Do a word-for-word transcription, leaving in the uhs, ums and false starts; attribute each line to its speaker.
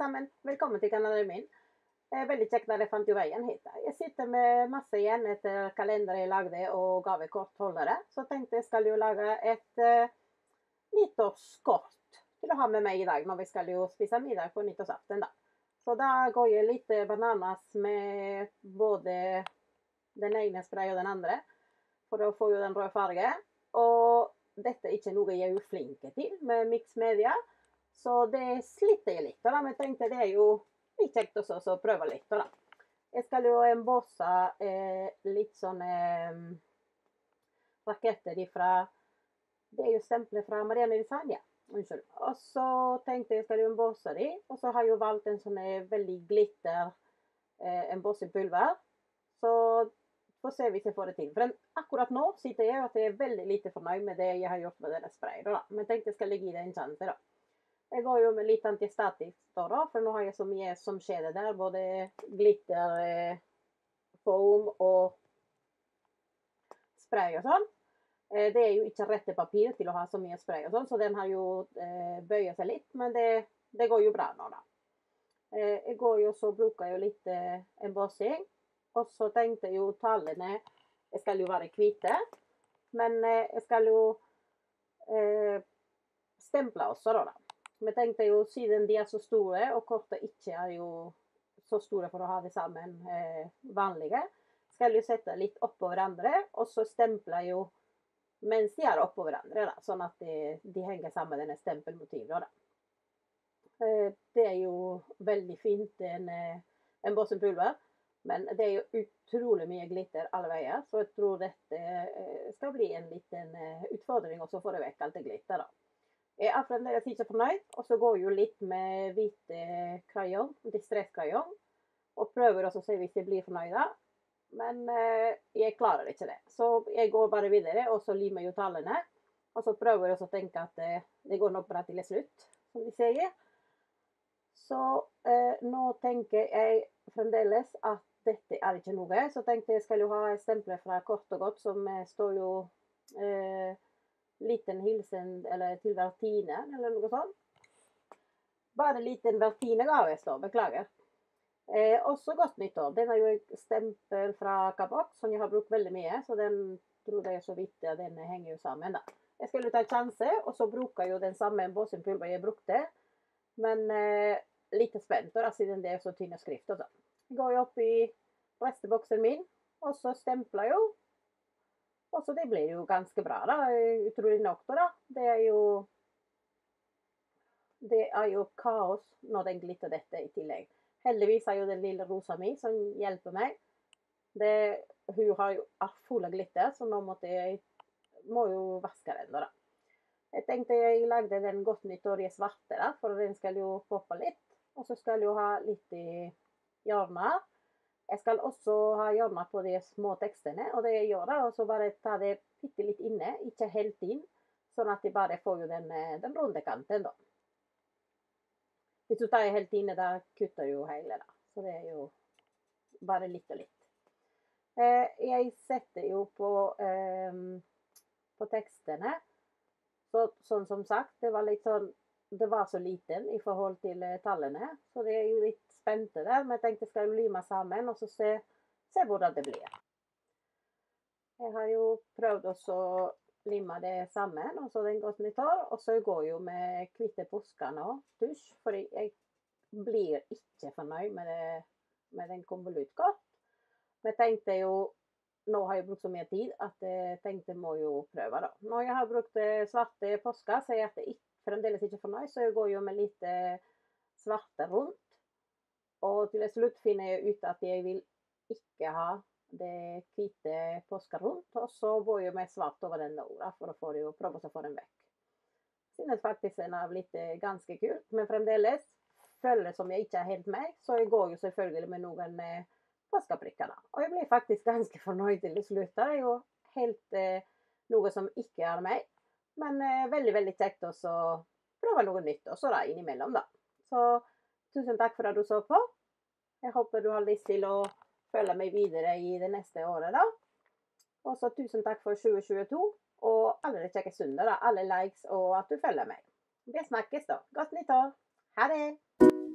Speaker 1: sammen, velkommen til kanalen min. Det er veldig kjekt at jeg fant jo veien hit. Jeg sitter med masse igjen etter kalender jeg lagde og gavekortholdere. Så tenkte jeg skal jo lage et uh, nyttårskort til å ha med meg i dag, når vi skal jo spise middag på nyttårsaften da. Så da går jeg litt bananas med både den ene spray og den andre, for å få jo den røde farge. Og dette er ikke noe jeg er jo flinke til med mix media, så det sliter jeg litt. Da. Men jeg tenkte det er jo litt kjekt også å prøve litt. Da. Jeg skal jo embosse eh, litt sånne eh, raketter ifra, det er jo stempler fra Marianne Design, ja. Unnskyld. Og så tenkte jeg skal jo embosse de, og så har jeg jo valgt en sånn veldig glitter eh, embossingpulver. Så får se hvis jeg får det til. For akkurat nå sitter jeg at jeg er veldig lite fornøyd med det jeg har gjort med denne sprayen. Da. Men jeg tenkte jeg skal legge i det en sjanse da. Jeg går jo med litt antistatisk da, for nå har jeg så mye som skjer der, både glitter, eh, foam og spray og sånn. Eh, det er jo ikke rette papir til å ha så mye spray og sånn, så den har jo eh, bøyet seg litt, men det, det går jo bra nå da. Eh, jeg går jo så bruker jeg jo litt eh, embossing, og så tenkte jeg jo tallene, jeg skal jo være hvite, men eh, jeg skal jo eh, stemple også da da. Men jeg tenkte jo, siden de er så store, og kortet ikke er jo så store for å ha det sammen eh, vanlige, skal jeg sette litt oppå hverandre, og så stemple jeg jo mens de er oppå hverandre, da, sånn at de, de henger sammen denne stempelmotivet. Da. Eh, det er jo veldig fint, en, en bossepulver, men det er jo utrolig mye glitter alle veier, så jeg tror dette eh, skal bli en liten eh, utfordring, og så får jeg vekk alt det glitter da. Jeg er fremdeles ikke fornøyd, og så går jeg jo litt med hvite krayon, distresskrayon, og prøver også å se hvis jeg blir fornøyd da. Men eh, jeg klarer ikke det. Så jeg går bare videre, og så limer jo tallene, og så prøver jeg også å tenke at eh, det går nok bra til slutt, som de sier. Så eh, nå tenker jeg fremdeles at dette er ikke noe, så tenkte jeg skal jo ha stempler fra Kort og Godt, som eh, står jo... Eh, liten hilsen eller til Vertine, eller noe sånt. Bare liten Vertine-gave står, beklager. Eh, også godt nyttår. Den er jo en stempel fra Kabok, som jeg har brukt veldig mye, så den tror jeg så vidt at den henger jo sammen da. Jeg skal jo ta en sjanse, og så bruker jeg jo den samme embossingpulver jeg brukte, men eh, litt spent da, siden det er så tynne skrift og sånn. Jeg går jo opp i resteboksen min, og så stempler jeg jo. Og så det blir jo ganske bra da, utrolig nok da. Det er jo, det er jo kaos når den glitter dette i tillegg. Heldigvis er jo den lille rosa mi som hjelper meg. Det, hun har jo full av glitter, så nå måtte jeg, må jo vaske den da. Jeg tenkte jeg lagde den godt nyttår i svarte da, for den skal jo poppe litt. Og så skal jeg jo ha litt i hjørnet. Jeg skal også ha hjørnet på de små tekstene, og det jeg gjør da, og så bare ta det bitte litt inne, ikke helt inn, sånn at de bare får jo den, den runde kanten da. Hvis du tar helt inne, da kutter du jo hele da, så det er jo bare litt og litt. Eh, jeg setter jo på, eh, på tekstene, så, sånn som sagt, det var litt sånn, det var så liten i forhold til eh, tallene, så det er jo litt spente der, men jeg tenkte jeg skal lime sammen, og så se, se hvordan det blir. Jeg har jo prøvd også å lime det sammen, og så den godt nyttår, og så går jeg jo med hvite busker nå, tusj, for jeg blir ikke fornøyd med, det, med den konvolutt godt. Men jeg tenkte jo, nå har jeg brukt så mye tid, at jeg tenkte jeg må jo prøve da. Når jeg har brukt svarte busker, så er jeg ikke, fremdeles ikke fornøyd, så jeg går jo med litt svarte rundt. Og til slutt finner jeg ut at jeg vil ikke ha det hvite påska rundt, og så går jeg med svart over den da, for å få det, prøve å få den vekk. Jeg synes faktisk den har blitt ganske kult, men fremdeles føler det som jeg ikke er helt med, så jeg går jo selvfølgelig med noen eh, påskaprikker da. Og jeg blir faktisk ganske fornøyd til slutt. Det er jo helt eh, noe som ikke er med, men eh, veldig, veldig kjekt også å prøve noe nytt også da, innimellom da. Så tusen takk for at du så på. Jeg håper du har lyst til å følge meg videre i det neste året da. Og så tusen takk for tjue tjueto, og alle kjekke stunder da, alle likes og at du følger meg. Vi snakkes da. Godt nyttår! Ha det!